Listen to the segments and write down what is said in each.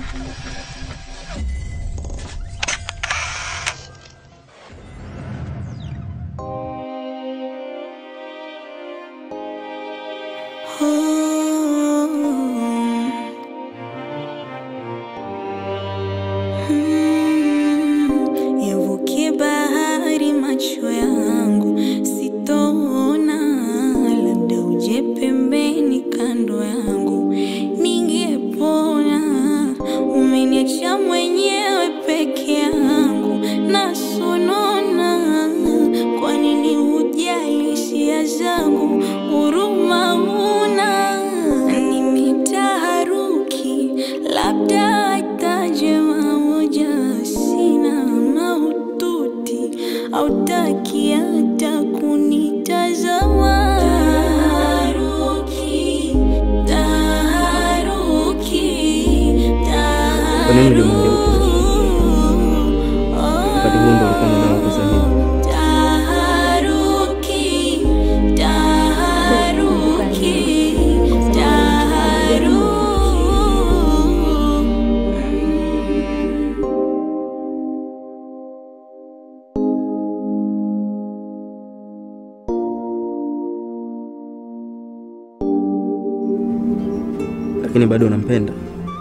Yavukie bahari macho yangu sitoona, labda uje pembeni kando yangu ningepona. Umeniacha mwenyewe peke yangu na sonona, kwa nini hujali hisia zangu, huruma huna? Nimetaharuki, labda itaje mamoja, sina mahututi, hautaki hata kunitazama. Taharuki, taharuki, taharuki. Lakini bado unampenda.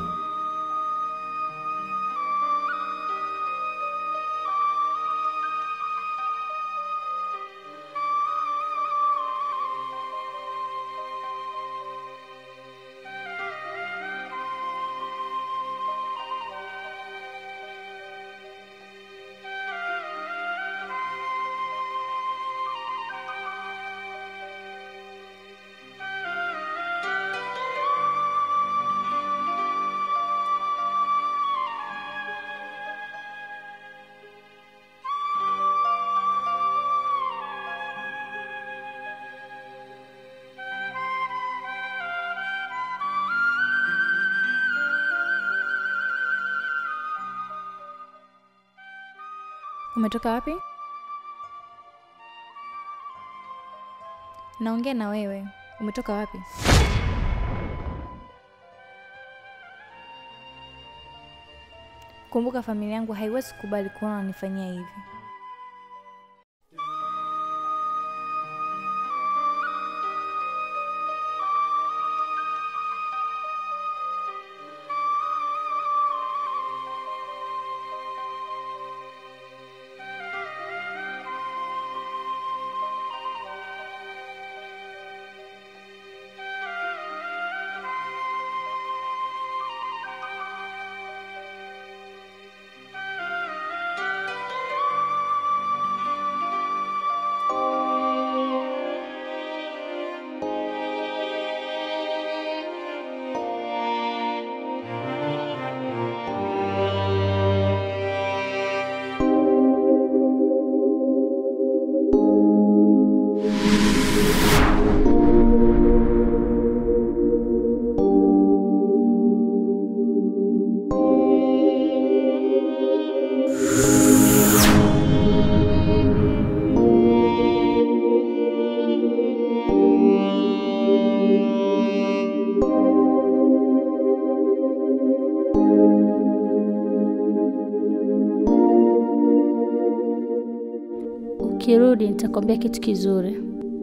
Umetoka wapi? Naongea na wewe. Umetoka wapi? Kumbuka familia yangu haiwezi kubali kuona unanifanyia hivi. Ukirudi nitakwambia kitu kizuri.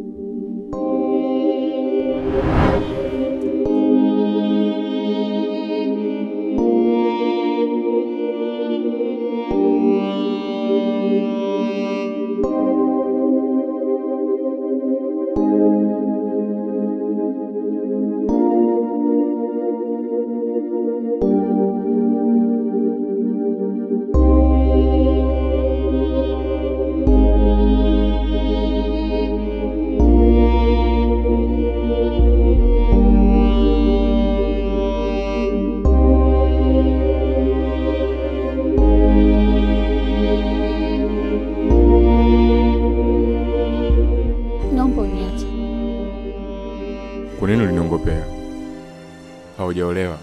Kwa nini uliniongopea? Haujaolewa.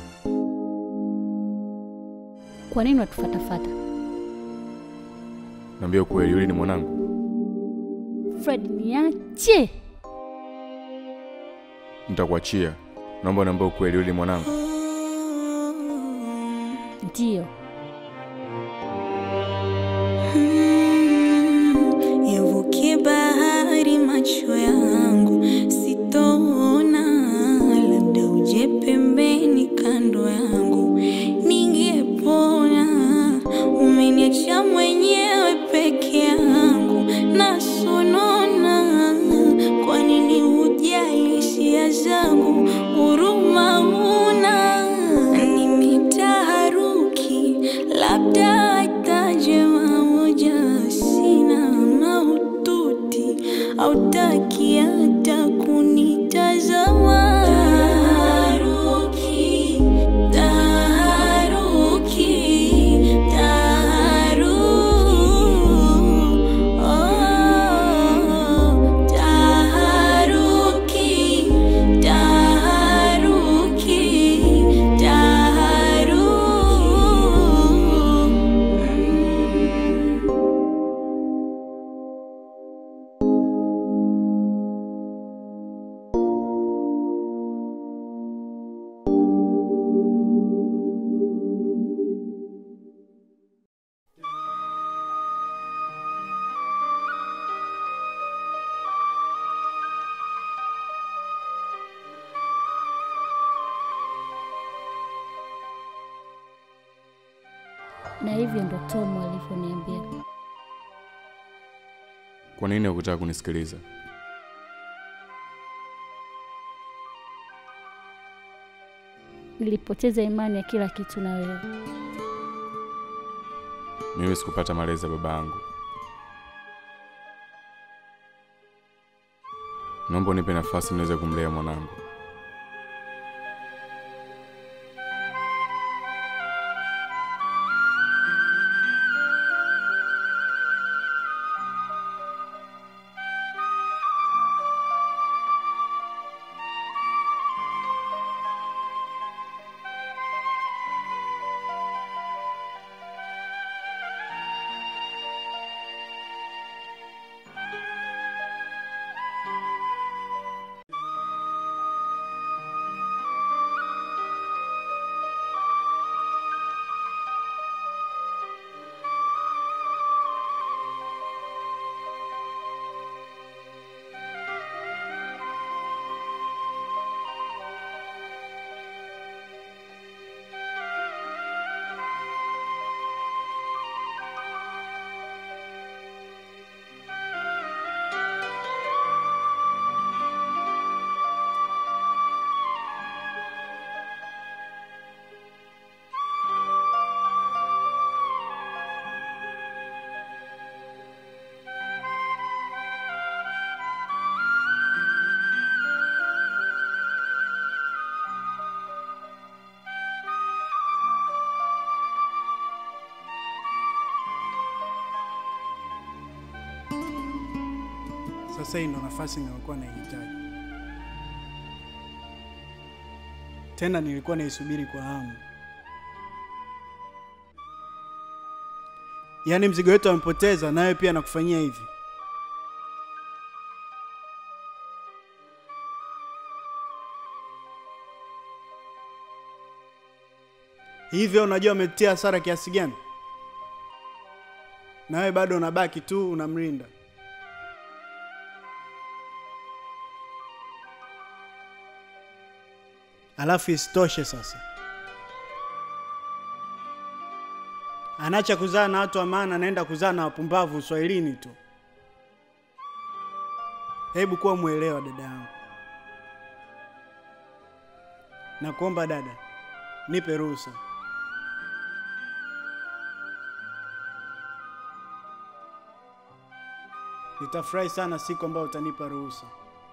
Kwa nini watufatafata? Niambia ukweli, yule ni mwanangu. Fred, niache. Nitakuachia. Naomba niambie ukweli, yule ni mwanangu. Ndiyo. Yavuke bahari macho yangu, sitoona, labda uje pembeni kando yangu, ningepona. Umeniacha mwenyewe peke yangu, nasonona. Kwa nini hujali hisia zangu, huruma huna? Nimetaharuki, labda ataje mamoja, sina mahututi, hautaki hata kunitazama. Taharuki, taharuki, taharuki, taharuki, taharuki, taharuki. Na hivyo ndo Tom alivyoniambia. Kwa nini hukutaka kunisikiliza? Nilipoteza imani ya kila kitu na wewe. Mimi sikupata malezi ya baba yangu. Naomba unipe nafasi niweze kumlea mwanangu. Sasa hii ndo nafasi nilikuwa naihitaji. Tena nilikuwa naisubiri kwa hamu. Yaani mzigo wetu amepoteza, nawe pia nakufanyia hivi. Hivyo unajua umetia hasara kiasi gani? Nawe bado unabaki tu unamrinda. Alafu isitoshe sasa, anacha kuzaa na watu wa maana, anaenda kuzaa na wapumbavu Uswahilini tu. Hebu kuwa muelewa dada yangu. Nakuomba dada, nipe ruhusa. Nitafurahi sana siku ambayo utanipa ruhusa.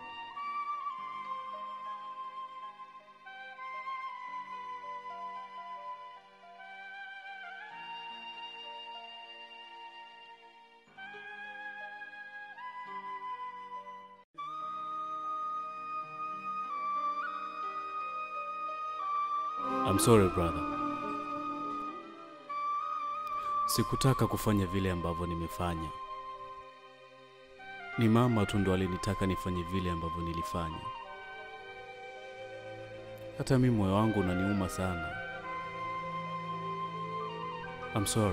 I'm sorry brother. Sikutaka kufanya vile ambavyo nimefanya. Ni mama tu ndo alinitaka nifanye vile ambavyo nilifanya. Hata mimi moyo wangu unaniuma sana. I'm sorry.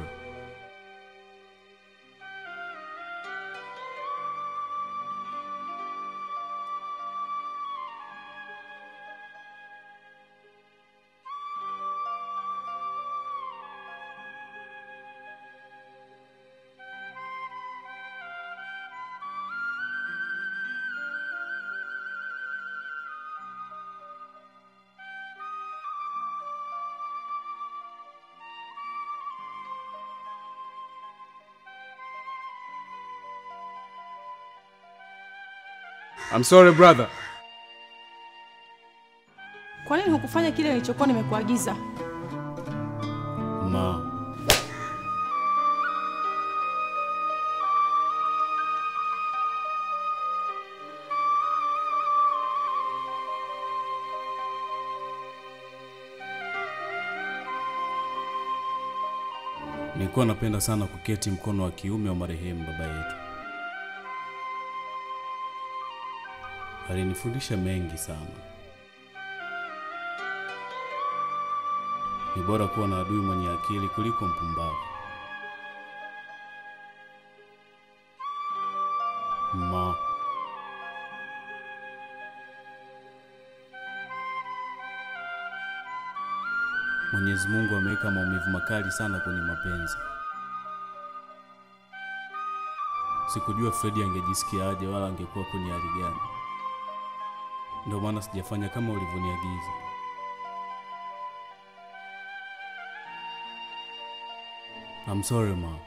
I'm sorry brother. Kwa nini hukufanya kile nilichokuwa nimekuagiza? Ma. Nilikuwa napenda sana kuketi mkono wa kiume wa marehemu baba yetu. Alinifundisha mengi sana. Ni bora kuwa na adui mwenye akili kuliko mpumbavu. Ma. Mwenyezi Mungu ameweka maumivu makali sana kwenye mapenzi. Sikujua Freddy angejisikia aje wala angekuwa kwenye hali gani. Ndio maana sijafanya kama ulivyoniagiza. I'm sorry ma.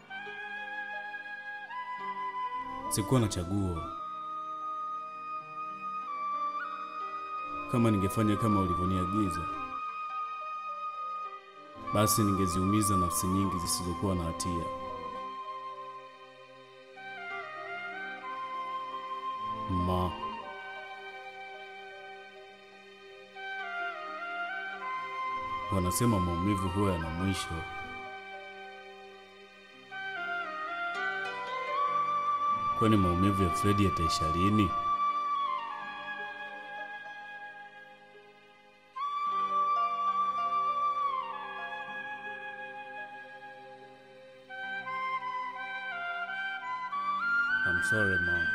Sikuwa na chaguo. Kama ningefanya kama ulivyoniagiza, basi ningeziumiza nafsi nyingi zisizokuwa na hatia. Ma. Wanasema maumivu huwa yana mwisho. Kwani maumivu ya Freddy yataisha lini? I'm sorry, Mom.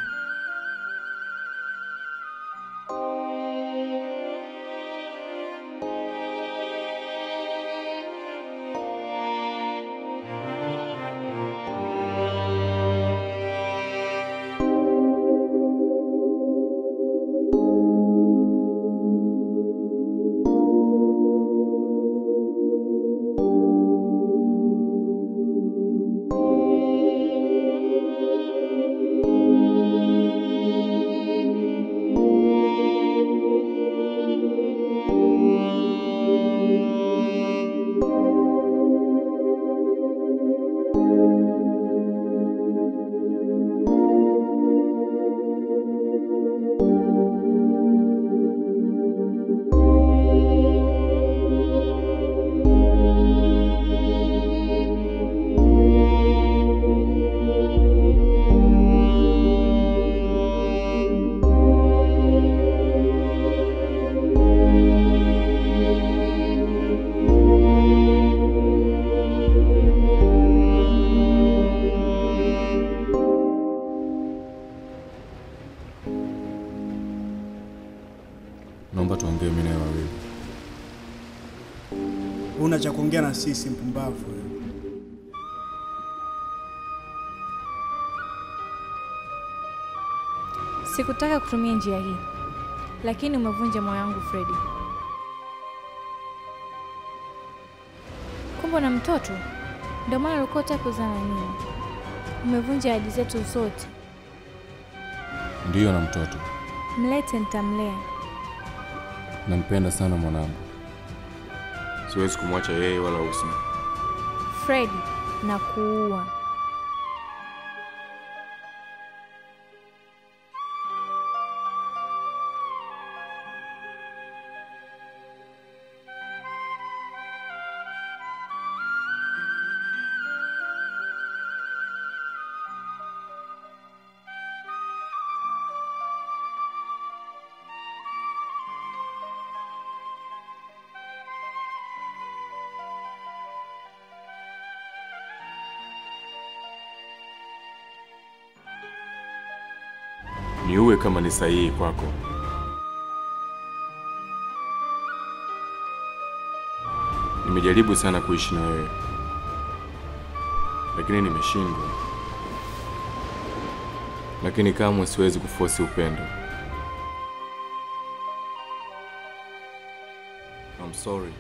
Naomba tuongee mimi na wewe. Una cha kuongea na sisi mpumbavu wewe? Sikutaka kutumia njia hii, lakini umevunja moyo wangu Freddy. Kumbe na mtoto, ndio maana ulikuwa unataka kuzaa na mimi. Umevunja ahadi zetu zote. Ndiyo, na mtoto. Mlete, nitamlea. Nampenda sana mwanangu. Siwezi kumwacha yeye wala Husna. Freddy, nakuua. niue kama ni sahihi kwako. Nimejaribu sana kuishi na wewe, lakini nimeshindwa. Lakini kamwe siwezi kuforce upendo. I'm sorry.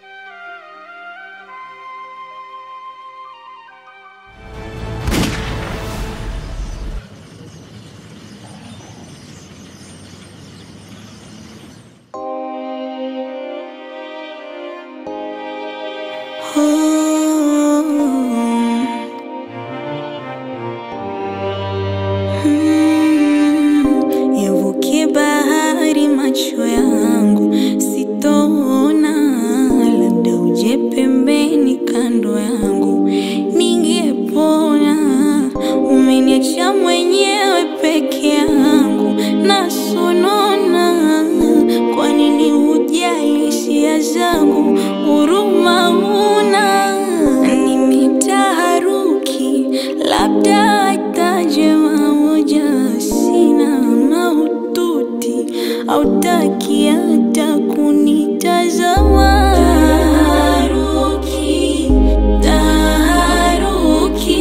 Yavuke bahari macho yangu, sitoona, labda uje pembeni kando yangu, ningepona. Umeniacha mwenyewe peke yangu, nasonona. Kwa nini hujali hisia zangu, huruma huna? Nimetaharuki, labda itaje mamoja, sina mahututi, hautaki hata kunitazama. Taharuki, taharuki,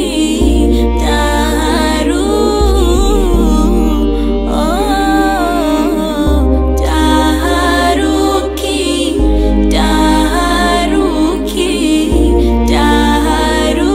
taharuki, taharuki, taharuki.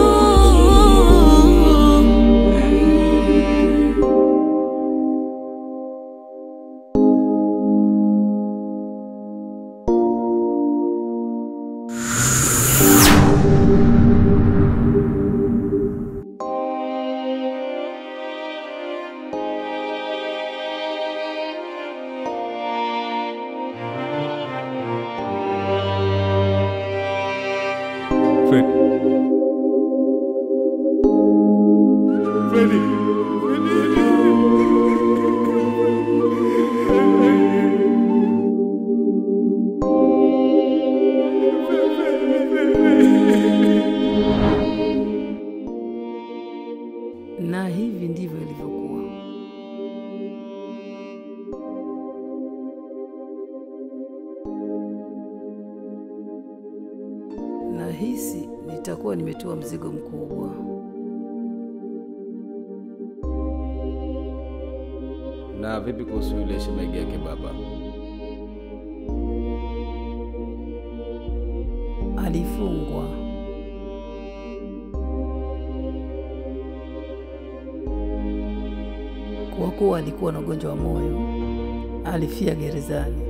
Na hivi ndivyo ilivyokuwa. Nahisi nitakuwa nimetoa mzigo mkubwa. Na vipi kuhusu yule shemeji yake baba? Alifungwa. Kwa kuwa alikuwa na ugonjwa wa moyo, alifia gerezani.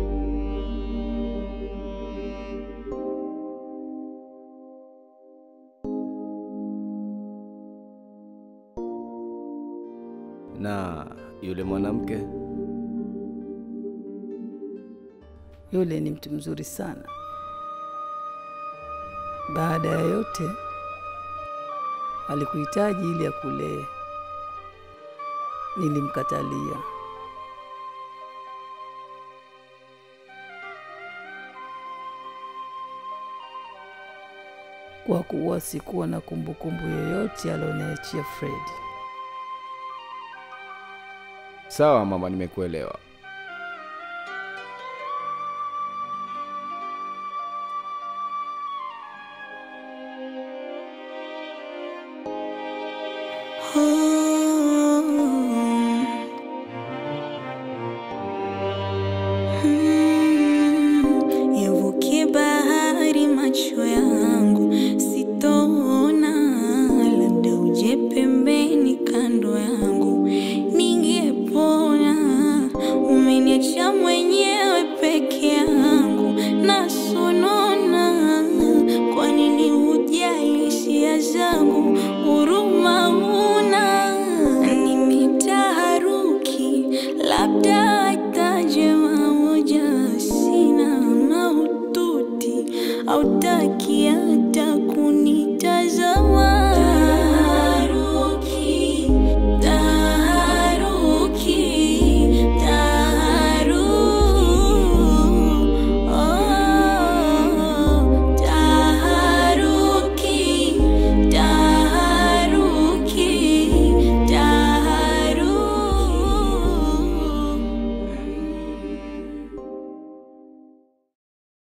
Na yule mwanamke? Yule ni mtu mzuri sana. Baada ya yote, alikuhitaji ili akulee. Nilimkatalia. Kwa kuwa sikuwa na kumbukumbu yoyote alioniachia Fred. Sawa mama, nimekuelewa. Yavuke bahari macho yangu, sitoona, labda uje pembeni kando yangu, ningepona. Umeniacha mwenyewe peke yangu, nasonona. Kwa nini hujali hisia zangu, huruma huna? Nimetaharuki, labda itaje mamoja, sina mahututi, hautaki